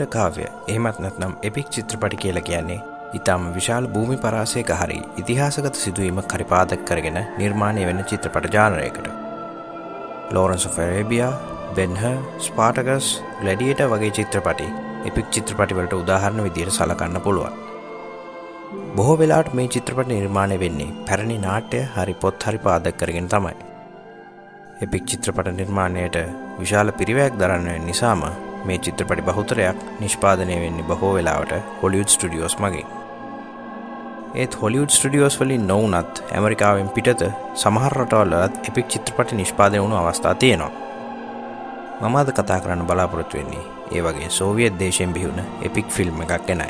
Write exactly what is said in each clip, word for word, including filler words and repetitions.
කාව්‍ය එහෙමත් නැත්නම් එපික් චිත්‍රපටි කියලා කියන්නේ ඊටම විශාල භූමි පරාසයක හරි ඉතිහාසගත සිදුවීමක් හරි පාදක කරගෙන නිර්මාණය වෙන චිත්‍රපට ජානරයකට. Lawrence of Arabia, Ben-Hur, Spartacus, Gladiator වගේ චිත්‍රපටි එපික් චිත්‍රපටි වලට උදාහරණ විදියට සලකන්න පුළුවන්. බොහෝ වෙලාවට මේ චිත්‍රපට නිර්මාණය වෙන්නේ පැරණි නාට්‍ය හරි පොත් හරි පාදක කරගෙන තමයි. එපික් චිත්‍රපට නිර්මාණයට විශාල පිරිවැයක් දරන නිසාම මේ චිත්‍රපටි බහුතරයක් නිෂ්පාදනය වෙන්නේ බොහෝ වෙලාවට හොලිවුඩ් ස්ටුඩියෝස් මගින්. ඒත් හොලිවුඩ් ස්ටුඩියෝස් වලින් නොවුනත් ඇමරිකාවෙන් පිටත සමහර රටවල්වලත් එපික් චිත්‍රපටි නිෂ්පාදනය වුණු අවස්ථා තියෙනවා. මම අද කතා කරන්න බලාපොරොත්තු වෙන්නේ ඒ වගේ සෝවියට් දේශයෙන් බිහි වුණ එපික් ෆිල්ම් එකක් ගැනයි.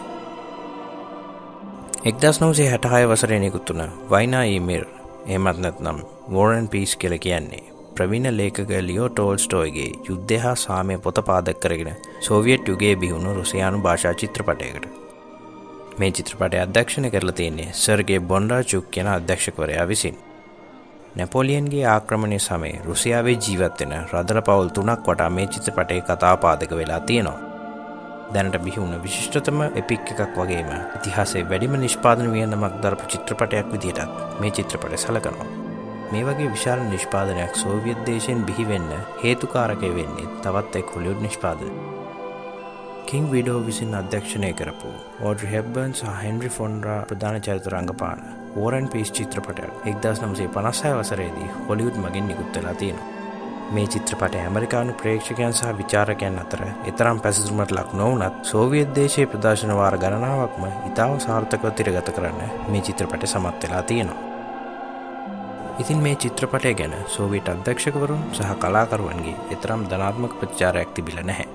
එක්දාස් නවසිය හැටහය වසරේ නිකුත් වුණ වයිනා ඊ මිර් එහෙමත් නැත්නම් War and Peace කියලා කියන්නේ ප්‍රවීණ ලේඛක ලියෝ ටෝල්ස්ටෝයිගේ යුද්ධය හා සාමය පොත පාදක කරගෙන සෝවියට් යුගයේ බිහි වුණු රුසියානු භාෂා චිත්‍රපටයකට. මේ චිත්‍රපටය අධ්‍යක්ෂණය කරලා තියෙන්නේ සර්ගේ බොන්ඩාචුක් කියන අධ්‍යක්ෂකවරයා විසින්. නැපෝලියන්ගේ ආක්‍රමණය සමයේ රුසියාවේ ජීවත් වෙන රදළ පවුල් තුනක් වටා මේ චිත්‍රපටයේ කතා පාදක වෙලා තියෙනවා. දැනට බිහි වුණ විශිෂ්ටතම එපික් එකක් වගේම ඉතිහාසයේ වැඩිම නිෂ්පාදන වියදමක් දරපු චිත්‍රපටයක් විදිහටත් මේ චිත්‍රපටය සැලකනවා. මේ වගේ විශාල නිෂ්පාදනයක් සෝවියට් දේශයෙන් බිහි වෙන්න හේතුකාරකය වෙන්නේ තවත් එක් හොලිවුඩ් නිෂ්පාදනයක්. කිං විඩෝ විසින් අධ්‍යක්ෂණය කරපු ඕඩ්‍රි හෙප්බර්න් සහ හෙන්රි ෆොන්ඩා ප්‍රධාන චරිත රංගපාන War and Peace චිත්‍රපටයක් එක්දාස් නවසිය පනස් හය වසරේදී හොලිවුඩ් මගින් නිකුත් වෙලා තියෙනවා. මේ චිත්‍රපටය ඇමරිකානු ප්‍රේක්ෂකයන් සහ විචාරකයන් අතර එතරම් පැසසුමට ලක් නොවුනත් සෝවියට් දේශයේ ප්‍රදර්ශන වාර ගණනාවක්ම ඉතාම සාර්ථකව තිරගත කරන්න මේ චිත්‍රපටය සමත් වෙලා තියෙනවා. ඉතින් මේ චිත්‍රපටය ගැන සෝවියට් අධ්‍යක්ෂකවරුන් සහ කලාකරුවන්ගේ එතරම් ධනාත්මක ප්‍රතිචාරයක් තිබිලා නැහැ.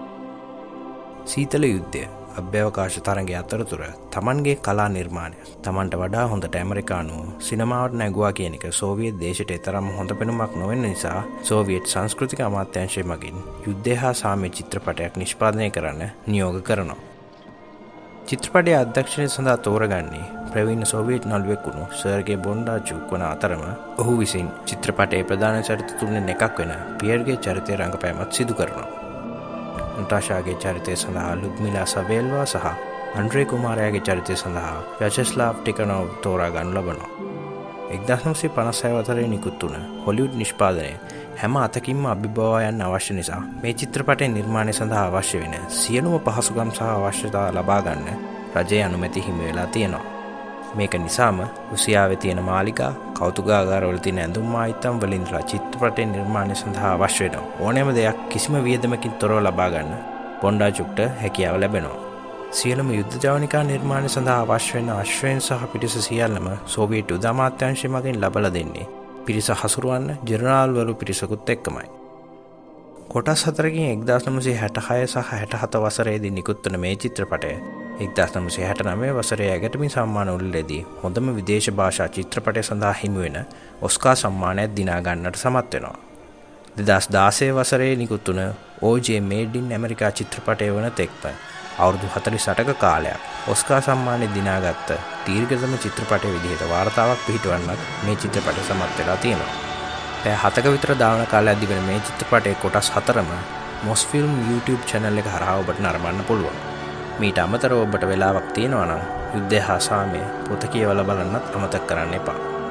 සීතල යුද්ධය අභ්‍යවකාශ තරඟය අතරතුර තමන්ගේ කලා නිර්මාණය තමන්ට වඩා හොඳට ඇමරිකානු සිනමාවට නැගුවා කියන එක සෝවියට් දේශයට එතරම් හොඳ පෙනුමක් නොවෙන නිසා සෝවියට් සංස්කෘතික අමාත්‍යාංශය මගින් යුද්ධය හා සාමය චිත්‍රපටයක් නිෂ්පාදනය කරන්න නියෝග කරනවා. චිත්‍රපටයේ අධ්‍යක්ෂණය සඳහා තෝරගන්නේ ප්‍රවීණ සෝවියට් නළුවෙක් වුණු සර්ගේ බොන්ඩාචුක් වන අතරම ඔහු විසින් චිත්‍රපටයේ ප්‍රධාන චරිත තුනෙන් එකක් වෙන පියර්ගේ චරිතය රංගපෑමත් සිදු කරනවා. නටාෂාගේ චරිතය සඳහා ලුඩ්මිලා සවේල්වා සහ අන්ඩ්‍රේ කුමාරයාගේ චරිතය සඳහා ව්‍යාචෙස්ලාව් ටිකනෝව් තෝරා ගනු ලබනවා. එක්දාස් නවසිය පනස් හය වසරේ නිකුත් වුණ හොලිවුඩ් නිෂ්පාදනය හැම අතකින්ම අභිබවා යන්න අවශ්‍ය නිසා මේ චිත්‍රපටයේ නිර්මාණය සඳහා අවශ්‍ය වෙන සියලුම පහසුකම් සහ අවශ්‍යතා ලබා ගන්න රජයේ අනුමැති හිමි වෙලා තියෙනවා. මේක නිසාම රුසියාවේ තියෙන මාලිගා කෞතුකාගාරවල තියෙන ඇඳුම් ආයිතම් වලින් ඉඳලා චිත්‍රපටයේ නිර්මාණය සඳහා අවශ්‍ය වෙන ඕනෑම දෙයක් කිසිම වියදමකින් තොරව ලබා ගන්න බොන්ඩාචුක්ට හැකියාව ලැබෙනවා. සියලුම යුද්ධ ජවනිකා නිර්මාණය සඳහා අවශ්‍ය වෙන අශ්වයන් සහ පිරිස සියල්ලම සෝවියට් යුද අමාත්‍යාංශය මගින් ලබා දෙන්නේ පිරිස හසුරුවන්න ජෙනරාල්වරු පිරිසකුත් එක්කමයි. කොටස් හතරකින් එක්දාස් නවසිය හැටහය සහ හැටහත වසරේදී නිකුත් වන මේ චිත්‍රපටය එක්දාස් නවසිය හැටනවය වසරේ ඇගටමි සම්මාන උළෙලේදී හොඳම විදේශ භාෂා චිත්‍රපටය සඳහා හිමි වෙන ඔස්කා සම්මානයක් දිනා ගන්නට සමත් වෙනවා. දෙදහස් දාසය වසරේ නිකුත් වුණ O J made in America චිත්‍රපටය වන තෙක්ම අවුරුදු හතළිස් අටක කාලයක් ඔස්කා සම්මානය දිනාගත්ත දීර්ඝතම චිත්‍රපටය විදිහට වාර්තාවක් පිහිටවන්නත් මේ චිත්‍රපටය සමත් වෙලා තියෙනවා. පැය හතක විතර දාන කාලයක් දිවෙන මේ චිත්‍රපටයේ කොටස් හතරම මොස්ෆිල්ම් YouTube channel එක හරහා ඔබට නරඹන්න පුළුවන්. මීට අමතරව ඔබට වෙලාවක් තියෙනවා නම් යුද්ධය හා සාමය පොත කියවලා බලන්නත් අමතක කරන්න එපා.